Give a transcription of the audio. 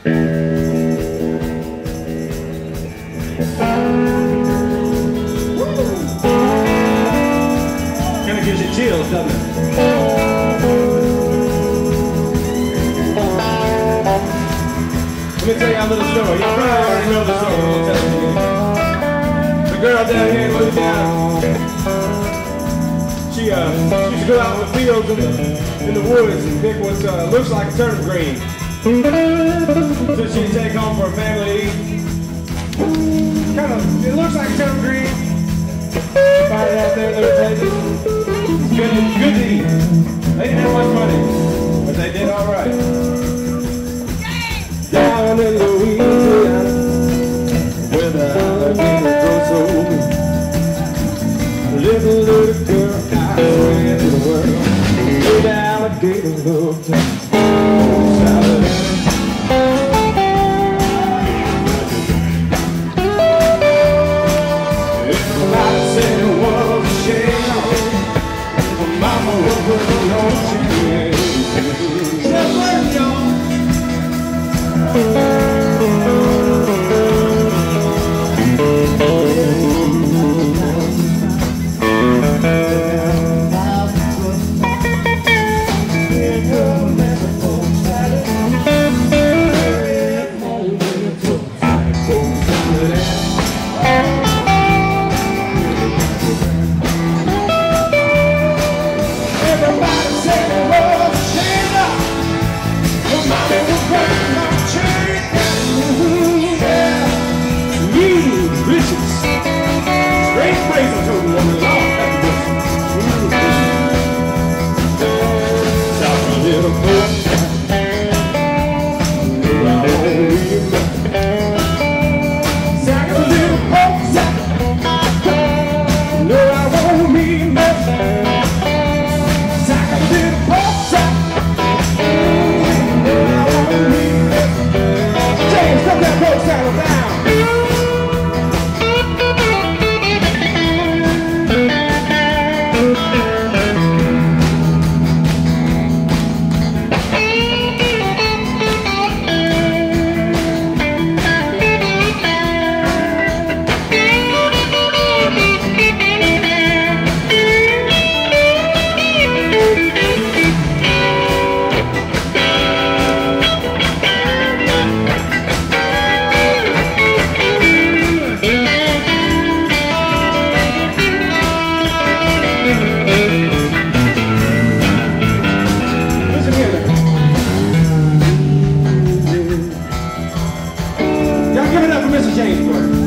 Kinda gives you chills, doesn't it? Let me tell you a little story. You probably already know the story. I'll tell it to you. The girl down here in Louisiana, she used to go out in the fields in the woods and pick what looks like a turnip green. So she'd take home for her family to eat. It looks like a turnip green. Find it out there in those places. It's good to eat. They didn't have much money, but they did all right. Down in Louisiana, where the alligator grows so big, little girl, I swear to the world, where the alligators look down. Everybody said it was a shame, but Mama was working on change. Just let y'all. James Burton.